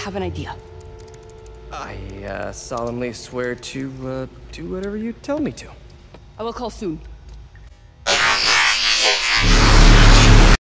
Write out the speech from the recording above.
have an idea. I solemnly swear to do whatever you tell me to. I will call soon.